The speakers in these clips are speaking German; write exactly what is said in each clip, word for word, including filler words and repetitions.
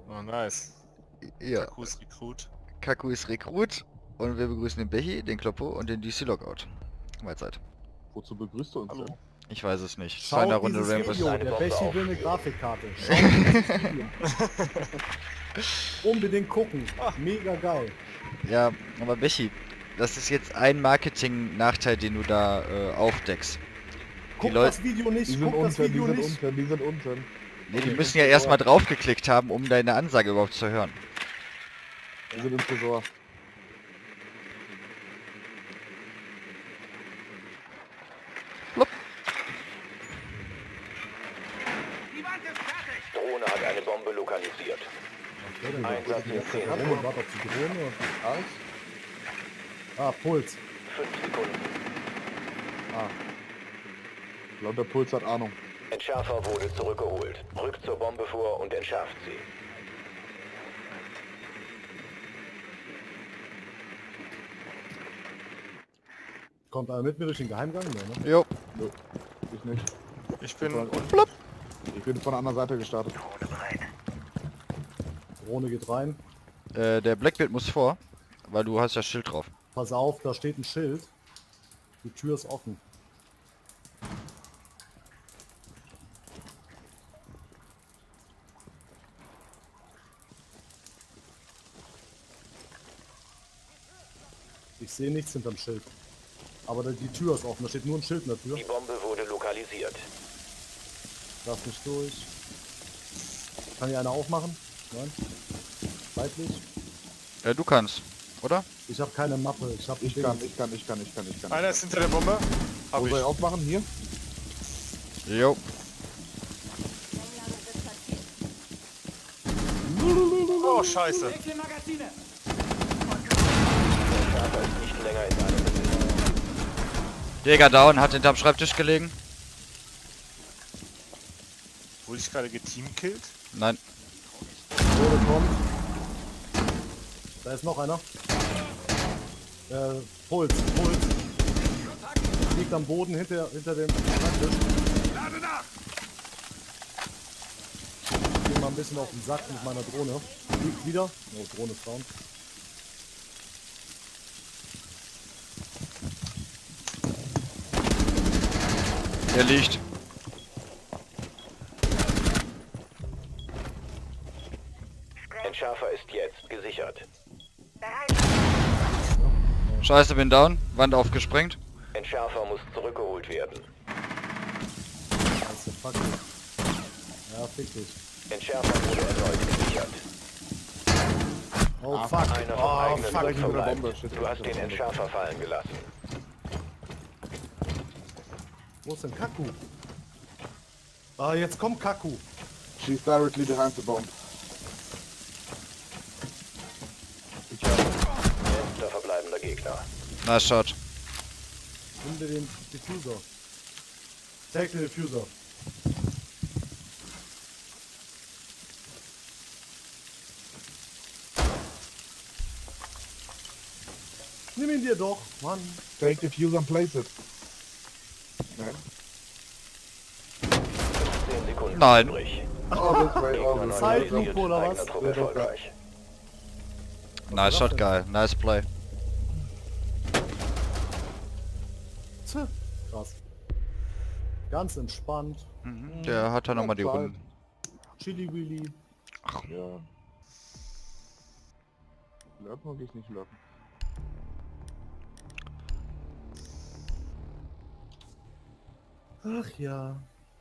Oh, nice. Ja. Kaku ist Rekrut. Kaku ist Rekrut. Und wir begrüßen den Bechi, den Kloppo und den D C Logout. Mahlzeit. Wozu begrüßt du uns Hallo. denn? Ich weiß es nicht. Schaut Feiner Runde dieses Rainbow Video, Six. der Bechi will eine Grafikkarte. Schaut dieses Video. Unbedingt gucken. Mega geil. Ja, aber Bechi, das ist jetzt ein Marketing-Nachteil, den du da äh, aufdeckst. Guck Leute- das Video Die nicht, sind guck das unten, die Video sind nicht. unten, die sind unten. Nee, die müssen ja erstmal draufgeklickt haben, um deine Ansage überhaupt zu hören. Die sind im Tresor. Drohne hat eine Bombe lokalisiert. Einsatz in zehn Drohne, Sekunden. warte auf die Drohne. und- Eins. Ah, Puls. fünf Sekunden. Ah. Ich glaube, der Puls hat Ahnung. Entschärfer wurde zurückgeholt. Rückt zur Bombe vor und entschärft sie. Kommt einer mit mir durch den Geheimgang? Nee, ne? Jo. Nö, ich nicht. Ich bin Von- unten. Ich bin von der anderen Seite gestartet. Drohne geht rein. Äh, der Blackbeard muss vor, weil du hast ja Schild drauf. Pass auf, da steht ein Schild. Die Tür ist offen. Ich sehe nichts hinterm Schild. Aber da- die Tür ist offen, da steht nur ein Schild in der Tür. Die Bombe wurde lokalisiert. Lass mich durch. Kann hier einer aufmachen? Nein? Seitlich? Äh, du kannst, oder? Ich habe keine Mappe. Ich habe Ich kann, ich kann, ich kann, ich kann, ich kann. Einer ist hinter der Bombe. Hab Wo ich. soll ich aufmachen? Hier? Jo. Oh, scheiße. Der Entschärfer ist nicht länger in seinem Besitz. Jäger down, hat hinterm Schreibtisch gelegen. Wurde ich gerade geteamkillt? Nein. Drohne kommt. Da ist noch einer. Äh, Puls, Puls. Liegt am Boden hinter, hinter dem Schreibtisch. Ich geh mal ein bisschen auf den Sack mit meiner Drohne. Liegt wieder. Oh, Drohne ist down. Er liegt. Entschärfer ist jetzt gesichert. Scheiße, bin down. Wand aufgesprengt. Entschärfer muss zurückgeholt werden. Das ist der Fuck. Ja, fick dich. Entschärfer wurde erneut gesichert. Oh Ah, fuck. Einer vom Oh eigenen fuck. Blut mit der verbleibt. Bombe. Shit, Du hast mit den der Bombe. Entschärfer fallen gelassen. Wo ist denn Kaku? Ah, jetzt kommt Kaku. She's directly behind the bomb. Letzter verbleibender Gegner. Nice shot. Nimm dir den Diffuser. Take den Diffuser. Nimm ihn dir doch, Mann. Take the fuse and place it. Nein. zehn Sekunden Nein. übrig. Oh, this way, oh, Gegner this way. Zeitlupe oder was? Eigener Truppe erfolgreich. Nice shot, geil. Nice play. Tja, krass. Ganz entspannt. Mhm. Der hat da nochmal die Zeit. Runden. Chili Willy. Ja. Lurken oder ich nicht lurken? Ach ja.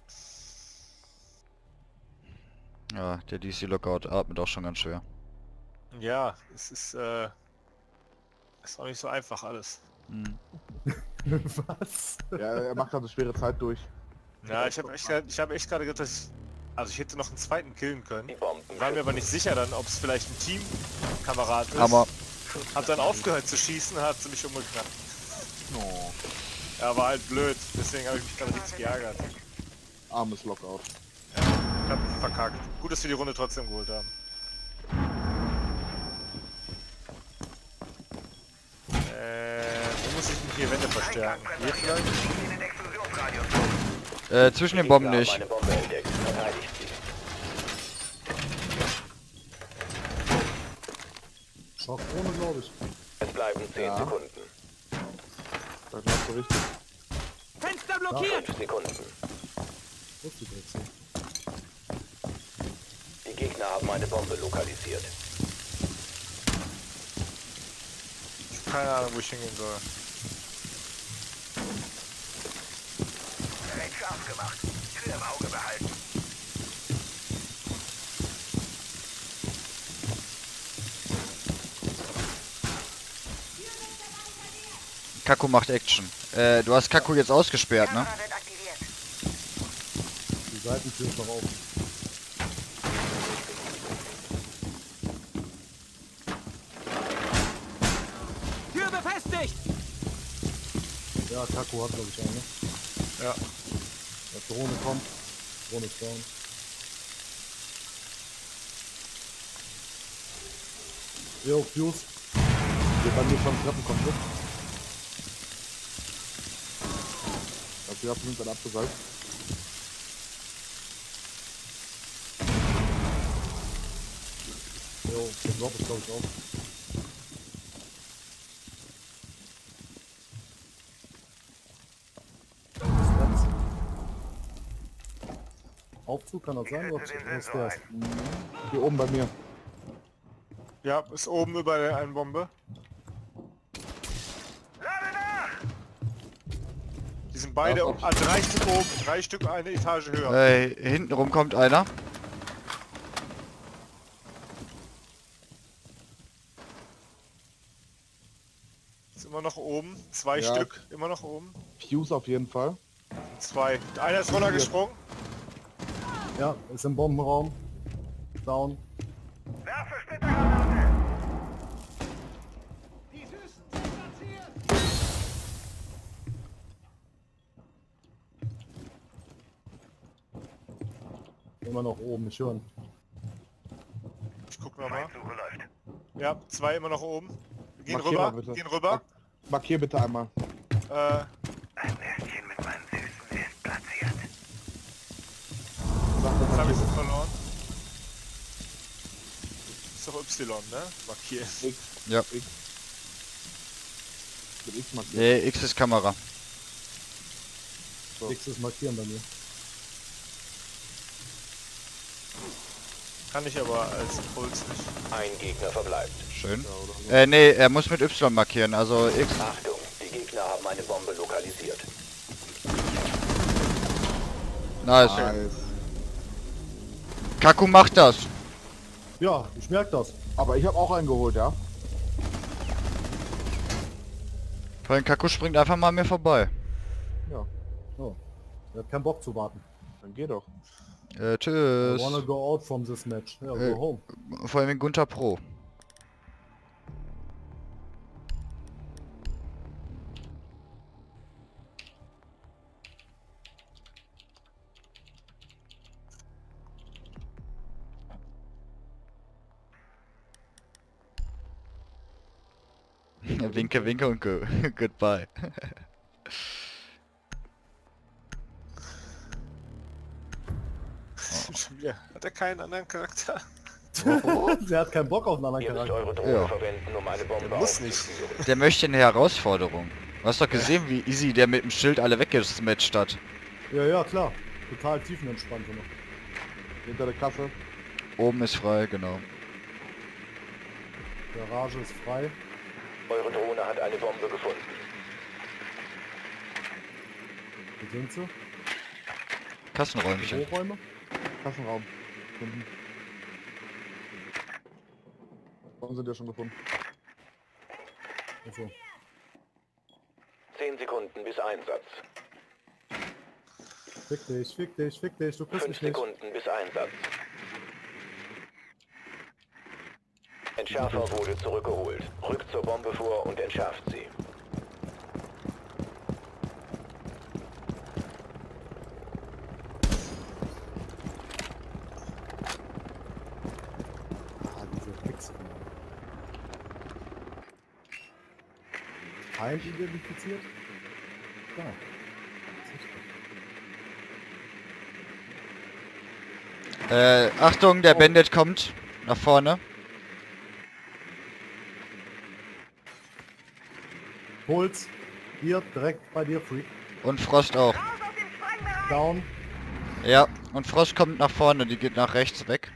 Ja, der D C Lookout atmet auch schon ganz schwer. Ja, es ist, äh, ist auch nicht so einfach alles. Mhm. Was? Ja, er macht gerade eine schwere Zeit durch. Ja, ich habe echt, grad- ich habe echt gerade gedacht, dass ich, also ich hätte noch einen zweiten killen können. Die Bomben. War mir aber nicht sicher dann, ob es vielleicht ein Teamkamerad ist. Aber Hab dann aufgehört zu schießen, hat sie mich umgeknackt. Oh, Ja, war halt blöd, deswegen habe ich mich gerade richtig geärgert. armes Lockout. Ich hab verkackt. Gut, dass wir die Runde trotzdem geholt haben. Äh, wo muss ich denn hier Wände verstärken? Hier vielleicht? äh, zwischen den Bomben Gegner nicht. haben eine Bombe entdeckt. Verteidigt Schockkrone, glaube ich. Es bleiben zehn Ja. Sekunden. Da glaubst du richtig. Fenster blockiert! fünf Sekunden. Wo ist die Wechsel? Die Gegner haben eine Bombe lokalisiert. Keine Ahnung, wo ich hingehen soll. Direkt scharf gemacht. Tür im Auge behalten. Kaku macht Action. Äh, du hast Kaku jetzt ausgesperrt, ne? Die Seitentür ist noch auf. Tür befestigt! Ja, Kaku hat, glaube ich, einen, ne? Ja. Der Drohne kommt. Drohne ist down. Jo, Fuse. Hier bei mir schon Treppen kommt, ne? Also wir haben uns dann abgesagt. Jo, der Block ist, glaube ich, auch. Steps. Aufzug kann das sein, oder ist der? Hier oben bei mir. Ja, ist oben überall eine Bombe. Die sind beide Ja, an drei Stück oben, drei Stück eine Etage höher. Äh, hintenrum kommt einer. Ist immer noch oben, zwei Ja. Stück, immer noch oben. Fuse auf jeden Fall. Zwei. Einer ist runtergesprungen. Ja, ist im Bombenraum. Down. Immer noch oben, ich höre ihn. Ich guck nochmal. Ja, zwei immer noch oben. Wir gehen Markier rüber, mal bitte. gehen rüber. Markier bitte einmal. Äh, Sag jetzt das habe ich markier sie verloren. Ist doch Y, ne? Markiert. X. Ja. X. Mit X markiert. Nee, X ist Kamera. So. X ist markieren bei mir. Kann ich aber als Impuls nicht. Ein Gegner verbleibt. Schön. Ja, oder so. Äh, nee, er muss mit Y markieren, also X. Achtung, die Gegner haben eine Bombe lokalisiert. Nice. Nice. Kaku macht das. Ja, ich merke das. Aber ich habe auch einen geholt, ja? Vorhin Kaku springt einfach mal an mir vorbei. Ja. Oh. Er hat keinen Bock zu warten. Dann geh doch. Äh, I tschüss. wanna go out from this match. Ja, Äh. go home. Vor allem in Gunter Pro. Winke, winke und go goodbye. Schon wieder. Hat er keinen anderen Charakter? Der hat keinen Bock auf einen anderen Ihr müsst Charakter. eure Drohne Ja. verwenden, um eine Bombe Muss nicht. auszuführen. Der möchte eine Herausforderung. Du hast doch gesehen, wie easy der mit dem Schild alle weggesmatcht hat. Ja, ja, klar. Total tiefenentspannt noch. Hinter der Kasse. Oben ist frei, genau. Garage ist frei. Eure Drohne hat eine Bombe gefunden. Wo sind sie? Kassenräumchen. Büroräume? Kassenraum. Gefunden. Warum sind ja schon gefunden? Achso. Zehn Sekunden bis Einsatz. Fick dich, fick dich, fick dich, du kriegst Fünf mich nicht. Sekunden bis Einsatz. Entschärfer wurde zurückgeholt. Rückt zur Bombe vor und entschärft sie. Ah, diese Fixe. Feind identifiziert? Klar. Äh, Achtung, der Bandit kommt nach vorne. Puls. Hier, direkt bei dir, Freak. Und Frost auch. Down. Ja, und Frost kommt nach vorne, die geht nach rechts weg.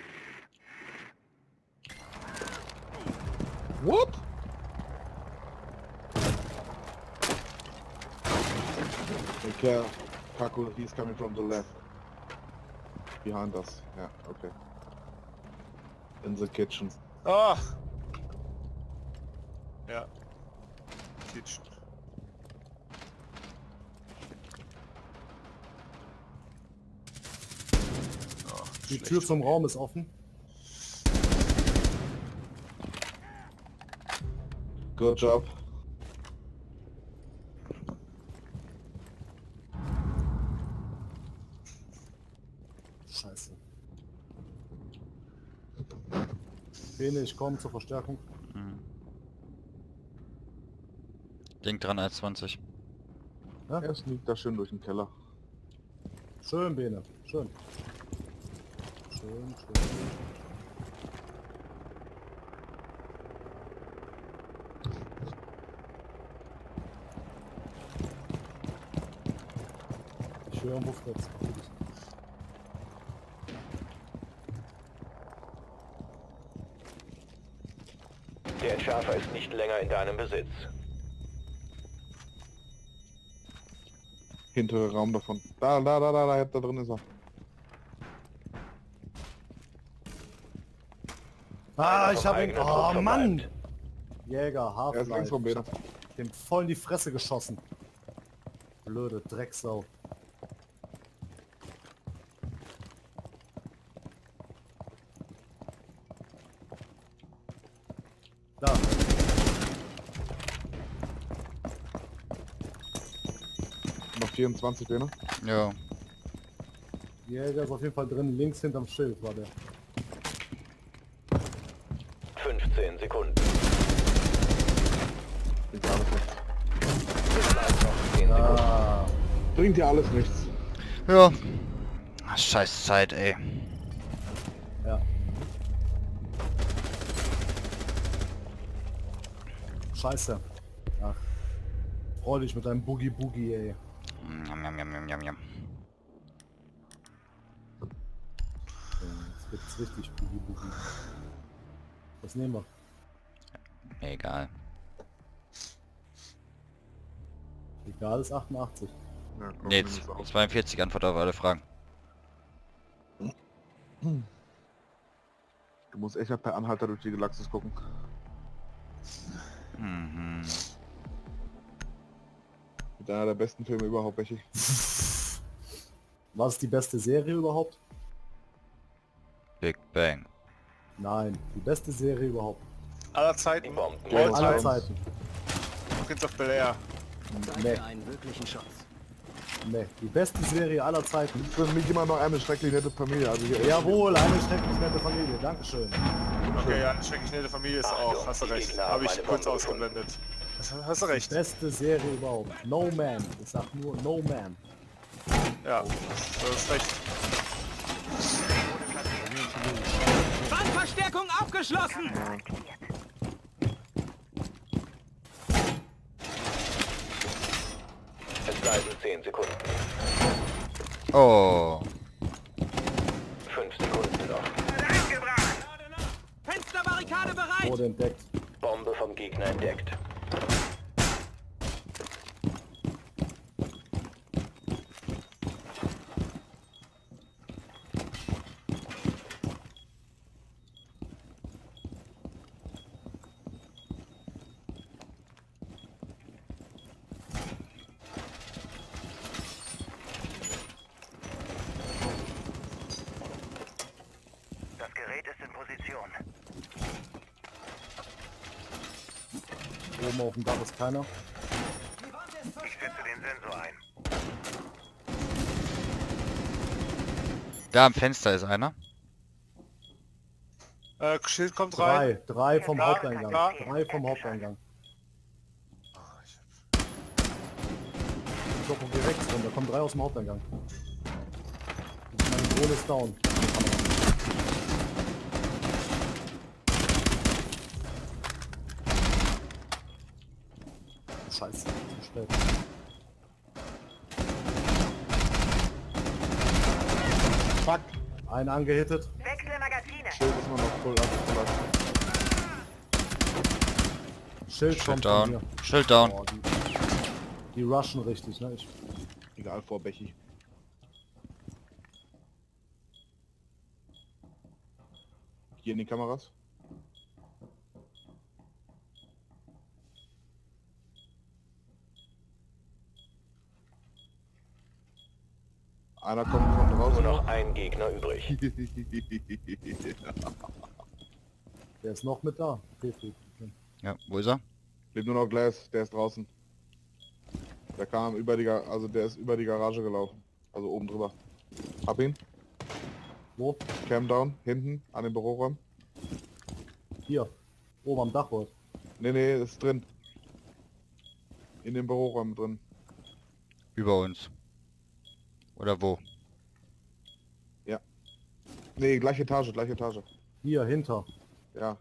What? Okay, Paco, he's coming from the left. Behind us. Yeah, okay. In the kitchen. Ah! Ja. Kitchen. Oh, Die schlecht. Tür zum Raum ist offen. Good job. Scheiße. Bene, ich komme zur Verstärkung. Hm. Denk dran, als zwanzig. Ja? Er sneakt da schön durch den Keller. Schön, Bene. Schön. Schön, schön. Ich höre irgendwo Fritz. Der Entschärfer ist nicht länger in deinem Besitz. Hintere Raum davon. Da, da, da, da, da, da drin ist er. Ah, ich habe ihn. Eigener Oh Trupp Mann! verbleibt. Jäger, Er ist links vom Half-Life. Bene. Dem voll in die Fresse geschossen. Blöde Drecksau. Da. Noch vierundzwanzig Bene. Ja. Jäger ist auf jeden Fall drin, links hinterm Schild war der. fünfzehn Sekunden. Bringt alles nichts. Es bleibt noch zehn Sekunden. Ah, Bringt dir alles nichts. Ja. Ach, scheiß Zeit, ey. ja. Scheiße. Ach. Freu dich mit deinem Boogie Boogie, ey. Njam, njam, njam, njam, njam. Jetzt wird's richtig Boogie Boogie. Was nehmen wir? Egal. Egal ist achtundachtzig. Ja, komm, Nee, nimm es auf. zweiundvierzig Antwort auf alle Fragen. Du musst echt mal per Anhalter durch die Galaxis gucken. Mhm. Mit einer der besten Filme überhaupt, welche. Was ist die beste Serie überhaupt? Big Bang. Nein, die beste Serie überhaupt. Aller Die Zeiten. Bomben. Ja, Aller Zeit. Zeiten. Prince of Bel-Air. Nee, einen wirklichen Schatz. nee. Die beste Serie aller Zeiten. Für mich immer noch eine schrecklich nette Familie. Also hier Jawohl, eine schrecklich nette Familie. Dankeschön. Okay, ja, eine schrecklich nette Familie ist auch. Hast du recht. Habe ich kurz ausgeblendet. Hast, hast du recht. Beste Serie überhaupt. No Man. Ich sag nur No Man. Ja, du hast recht. Wandverstärkung abgeschlossen! Es bleiben zehn Sekunden. Oh. fünf Sekunden noch. Fensterbarrikade bereit! Wurde entdeckt. Bombe vom Gegner entdeckt. Das Gerät ist in Position. Oben auf dem Dach ist keiner. Ich setze den Sensor ein. Da am Fenster ist einer. Äh, Schild kommt rein. Drei. Drei vom Ja, Haupteingang. ja. Drei vom Haupteingang. Ich glaube, geh rechts rum. Da kommen drei aus dem Haupteingang. Meine Drohne ist down. Scheiße, zu spät. Fuck! Einen angehittet. Wechsle Magazine. Schild ist immer noch voll ab. Voll ab. Schild Schild kommt down. von mir. Schild down. Oh, die, die rushen richtig, ne? Ich, Egal, vor Bechi. Hier in die Kameras. Einer kommt von Nur draußen. noch ein Gegner übrig. der ist noch mit da. Petri. Okay. Ja, wo ist er? Lebt nur noch Glass, der ist draußen. Der kam über die Gar also der ist über die Garage gelaufen. Also oben drüber. Hab ihn. Wo? Cam down, hinten, an den Büroräumen. Hier. Oben am Dachboard. Nee, nee, ist drin. In den Büroräumen drin. Über uns. Oder wo? Nee, gleiche Etage, gleiche Etage. Hier, hinter. Ja.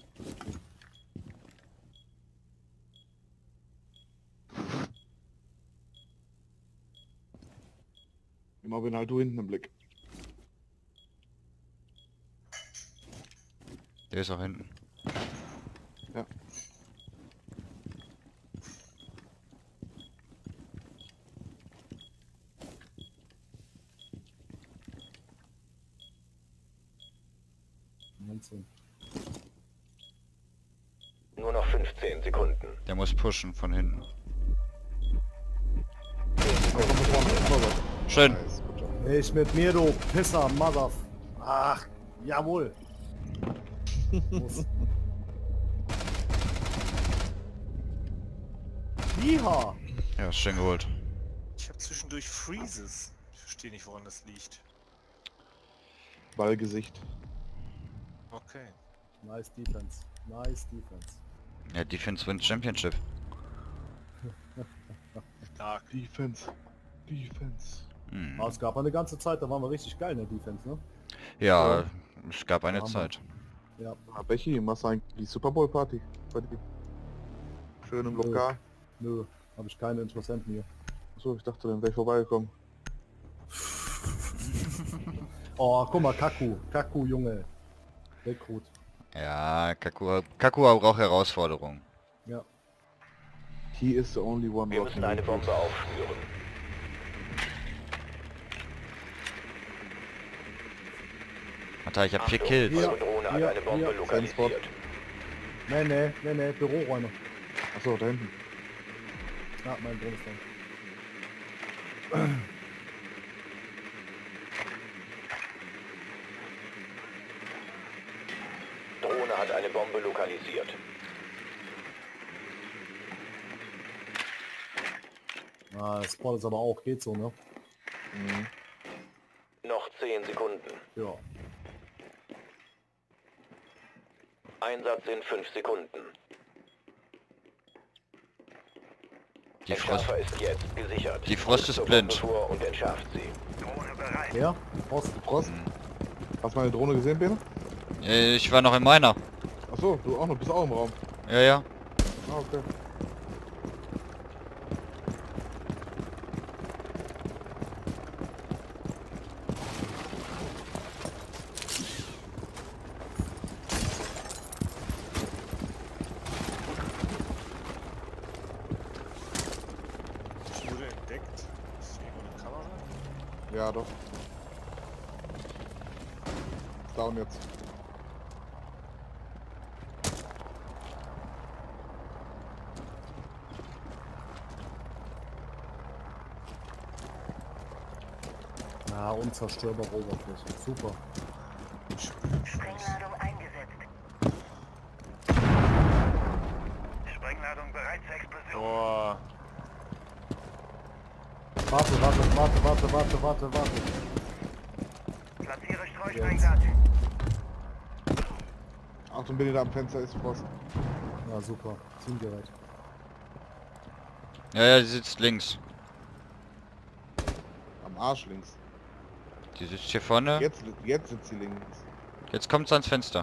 Immer bin halt du hinten im Blick. Der ist auch hinten. Ja. neunzehn. Nur noch fünfzehn Sekunden. Der muss pushen von hinten. Der kommt von vorne, vorwärts. Schön. Nice, gut job. Ich mit mir, du Pisser, Mother. Ach, jawohl. Muss. Jiha. Ja, schön geholt. Ich habe zwischendurch Freezes. Ich verstehe nicht, woran das liegt. Ballgesicht. Okay. Nice Defense. Nice Defense. Ja, Defense wins Championship. Stark. Defense. Defense. Hm. Aber es gab eine ganze Zeit, da waren wir richtig geil in der Defense, ne? Ja, es gab eine Hammer. Zeit. Ja. Ah, Bechi, machst du eigentlich die Super Bowl Party? Bei dir? Schön im Nö. Lokal. Nö, habe ich keine Interessenten hier. Achso, ich dachte, dann wäre ich vorbeigekommen. Oh, guck mal, Kaku. Kaku, Junge. Rekrut. Ja, Kaku, Kaku braucht Herausforderungen. Ja. He is the only one Wir rocking müssen eine the Bombe boat. aufspüren. Alter, ich hab vier Achtung, Kills. Hier. eure Drohne hat hier, eine Bombe hier. lokalisiert. Nee, nee, nee, nee, Büroräume. Achso, da hinten. Ja, mein Bundesland. Drohne hat eine Bombe lokalisiert. Ah, das Spot ist aber auch, geht so, ne? Mhm. Noch zehn Sekunden. Ja. Einsatz in fünf Sekunden. Die Der Frost. Schaffer ist jetzt gesichert. Die Frost Rückt ist zur blind. Bombe vor und entschärft sie. Drohne bereit. Wer? Ost. Frost? Hast du meine Drohne gesehen, Bene? Äh, Ich war noch in meiner. Achso, du auch noch, bist auch im Raum. Ja, ja. Ah, okay. Ich wurde entdeckt. Ist hier irgendwo eine Kamera? Ja, doch. Down jetzt. Ja, unzerstörbare Oberfläche. Super. Sprengladung eingesetzt. Sprengladung bereit zur Explosion. Boah. Warte, warte, warte, warte, warte, warte, warte. Platziere Streusprengsaat. Achtung, Bene, da am Fenster ist Frost. Ja, super. Zielgerät. Ja, ja, die sitzt links. Am Arsch links. Die sitzt hier vorne. Jetzt, jetzt sitzt sie links. Jetzt kommt's ans Fenster.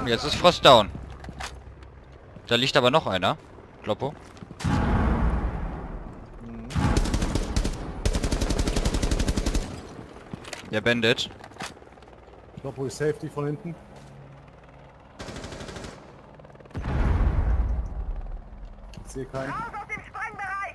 jetzt ist Frost down. Da liegt aber noch einer. Kloppo. Der Bandit. Ich glaube, wo ist Safety von hinten? Ich sehe keinen. Raus aus dem Sprengbereich!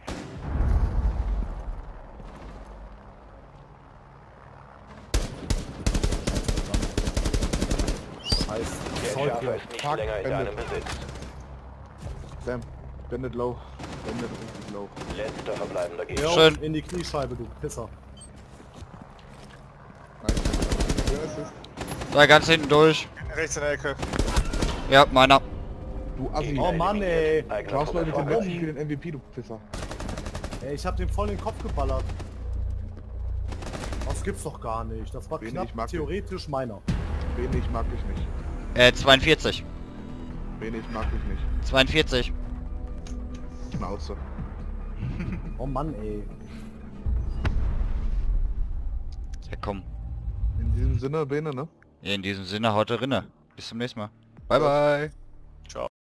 Heißt, Der Zeug Charger hier. ist nicht Fuck, länger in Ende. deinem Besitz. Sam, Bandit low. Bandit richtig low. Letzter verbleibender Gegner. Ja, Schön. in die Kniescheibe, du Pisser. Nice. Schön Assist. Da ganz hinten durch. Rechts in der Ecke. Ja, meiner. Du Assi. Oh Mann, ey. Eigener Du brauchst Leute mit dem Treffer. Messi für den M V P, du Pisser. Ey, ich hab den voll in den Kopf geballert. Das gibt's doch gar nicht. Das war Wen knapp ich mag den. theoretisch meiner. Wen ich mag dich nicht. Äh, zweiundvierzig. Wen ich mag dich nicht. zweiundvierzig. Schnauze. Oh Mann, ey. Ja, komm. In diesem Sinne, Bene, ne? In diesem Sinne, haut rinne. Bis zum nächsten Mal. Bye, bye.